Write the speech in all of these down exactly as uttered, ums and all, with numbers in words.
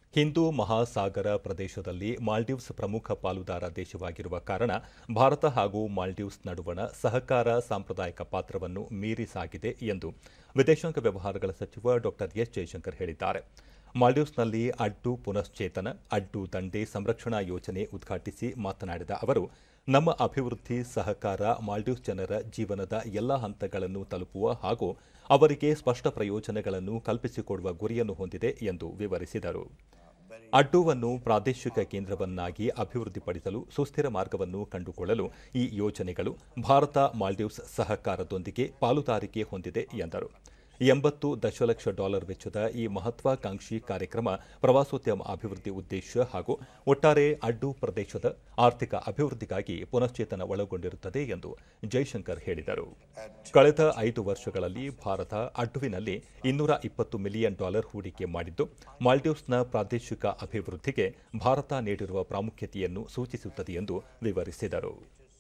ಹಿಂದೂ ಮಹಾಸಾಗರ ಪ್ರದೇಶದಲ್ಲಿ ಮಾಲ್ಡೀವ್ಸ್ ಪ್ರಮುಖ ಪಾಲುದಾರ ದೇಶವಾಗಿರುವ ಕಾರಣ ಭಾರತ ಹಾಗೂ ಮಾಲ್ಡೀವ್ಸ್ ನಡುವಣ ಸಹಕಾರ ಸಾಂಪ್ರದಾಯಿಕ ಪಾತ್ರವನ್ನು ಮೀರಿ ಸಾಗಿದೆ ಎಂದು ವಿದೇಶಾಂಗ ವ್ಯವಹಾರಗಳ ಸಚಿವ ಡಾ ಎಸ್ ಜಯಶಂಕರ್ ಹೇಳಿದ್ದಾರೆ. ಮಾಲ್ಡೀವ್ಸ್ನಲ್ಲಿ ಅಡ್ಡು ಪುನಶ್ಚೇತನ ಅಡ್ಡು ದಂಡೆ ಸಂರಕ್ಷಣಾ ಯೋಜನೆ ಉದ್ಘಾಟಿಸಿ ಮಾತನಾಡಿದ ಅವರು, ನಮ್ಮ ಅಭಿವೃದ್ಧಿ ಸಹಕಾರ ಮಾಲ್ಡೀವ್ಸ್ ಜನರ ಜೀವನದ ಎಲ್ಲ ಹಂತಗಳನ್ನು ತಲುಪುವ ಹಾಗೂ ಅವರಿಗೆ ಸ್ಪಷ್ಟ ಪ್ರಯೋಜನಗಳನ್ನು ಕಲ್ಪಿಸಿಕೊಡುವ ಗುರಿಯನ್ನು ಹೊಂದಿದೆ ಎಂದು ವಿವರಿಸಿದರು. ಅಡ್ಡುವನ್ನು ಪ್ರಾದೇಶಿಕ ಕೇಂದ್ರವನ್ನಾಗಿ ಅಭಿವೃದ್ಧಿಪಡಿಸಲು ಸುಸ್ಥಿರ ಮಾರ್ಗವನ್ನು ಕಂಡುಕೊಳ್ಳಲು ಈ ಯೋಜನೆಗಳು ಭಾರತ ಮಾಲ್ಡೀವ್ಸ್ ಸಹಕಾರದೊಂದಿಗೆ ಪಾಲುದಾರಿಕೆ ಹೊಂದಿದೆ ಎಂದರು. ಎಂಬತ್ತು ದಶಲಕ್ಷ ಡಾಲರ್ ವೆಚ್ಚದ ಈ ಮಹತ್ವಾಕಾಂಕ್ಷಿ ಕಾರ್ಯಕ್ರಮ ಪ್ರವಾಸೋದ್ಯಮ ಅಭಿವೃದ್ಧಿ ಉದ್ದೇಶ ಹಾಗೂ ಒಟ್ಟಾರೆ ಅಡ್ಡು ಪ್ರದೇಶದ ಆರ್ಥಿಕ ಅಭಿವೃದ್ಧಿಗಾಗಿ ಪುನಶ್ಚೇತನ ಒಳಗೊಂಡಿರುತ್ತದೆ ಎಂದು ಜೈಶಂಕರ್ ಹೇಳಿದರು. ಕಳೆದ ಐದು ವರ್ಷಗಳಲ್ಲಿ ಭಾರತ ಅಡ್ಡುವಿನಲ್ಲಿ ಇನ್ನೂರ ಇಪ್ಪತ್ತು ಮಿಲಿಯನ್ ಡಾಲರ್ ಹೂಡಿಕೆ ಮಾಡಿದ್ದು, ಮಾಲ್ಡೀವ್ಸ್ನ ಪ್ರಾದೇಶಿಕ ಅಭಿವೃದ್ಧಿಗೆ ಭಾರತ ನೀಡಿರುವ ಪ್ರಾಮುಖ್ಯತೆಯನ್ನು ಸೂಚಿಸುತ್ತದೆ ಎಂದು ವಿವರಿಸಿದರು.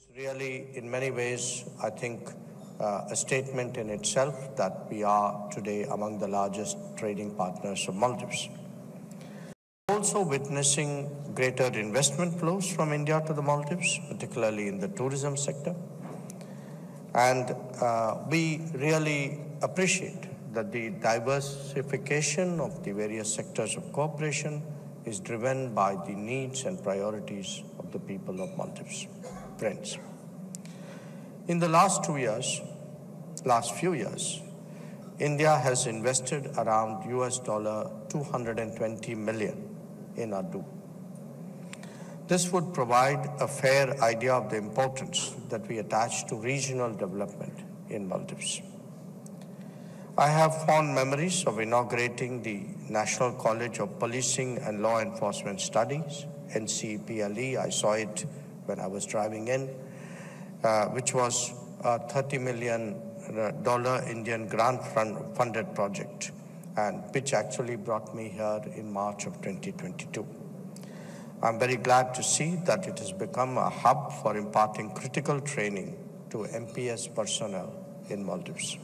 Uh, a statement in itself that we are today among the largest trading partners of Maldives. Also witnessing greater investment flows from India to the Maldives, particularly in the tourism sector. And uh, we really appreciate that the diversification of the various sectors of cooperation is driven by the needs and priorities of the people of Maldives. Friends, in the last two years, last few years, India has invested around U S dollar two hundred twenty million in Addu. This would provide a fair idea of the importance that we attach to regional development in Maldives. I have fond memories of inaugurating the National College of Policing and Law Enforcement Studies, N C P L E. I saw it when I was driving in, uh, which was a thirty million dollar Indian grant funded project, and which actually brought me here in March of twenty twenty-two. I'm very glad to see that it has become a hub for imparting critical training to M P S personnel in Maldives.